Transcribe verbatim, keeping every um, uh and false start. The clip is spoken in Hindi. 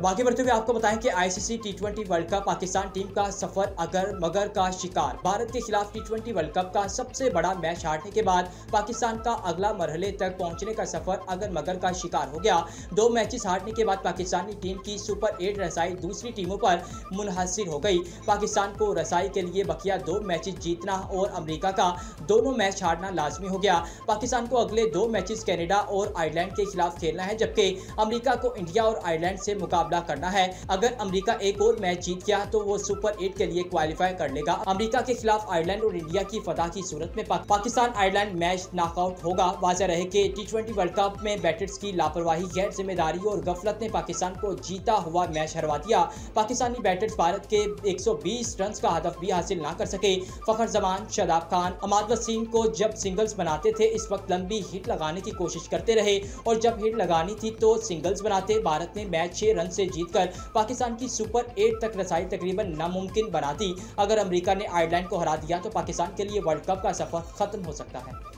अब आगे बढ़ते हुए आपको बताएं कि ICC T twenty World Cup Pakistan team का सफर अगर मगर का शिकार। भारत के खिलाफ टी ट्वेंटी वर्ल्ड कप का सबसे बड़ा मैच हारने के बाद पाकिस्तान का अगला मरहले तक पहुंचने का सफर अगर मगर का शिकार हो गया। दो मैचेस हारने के बाद पाकिस्तानी टीम की सुपर एट रसाई दूसरी टीमों पर मुनहसर हो गई। पाकिस्तान को रसाई के लिए बकिया दो मैचेस जीतना और अमेरिका का दोनों मैच हारना लाजमी हो गया। पाकिस्तान को अगले दो मैचेस कनाडा और आयरलैंड के खिलाफ खेलना है, जबकि अमेरिका को इंडिया और आयरलैंड से मुकाबला करना है। अगर अमेरिका एक और मैच जीत गया तो वो सुपर एट के लिए क्वालिफाई कर लेगा। अमेरिका के खिलाफ आयरलैंड और इंडिया की फतह की सूरत में पा, पाकिस्तान आयरलैंड मैच नॉकआउट होगा। वाज़ेह रहे कि टी ट्वेंटी वर्ल्ड कप में बैटर्स की लापरवाही, गैर जिम्मेदारी और गफलत ने पाकिस्तान को जीता हुआ मैच हरवा दिया। पाकिस्तानी बैटर्स भारत के एक सौ बीस रन का हदफ भी हासिल ना कर सके। फखर जमान, शादाब खान, अहमद वसीम को जब सिंगल्स बनाते थे इस वक्त लंबी हिट लगाने की कोशिश करते रहे और जब हिट लगानी थी तो सिंगल्स बनाते। भारत ने मैच छह रन से जीतकर पाकिस्तान की सुपर एट तक रसाई तकरीबन नामुमकिन बना दी। अगर अमेरिका ने आयरलैंड को हरा दिया तो पाकिस्तान के लिए वर्ल्ड कप का सफर खत्म हो सकता है।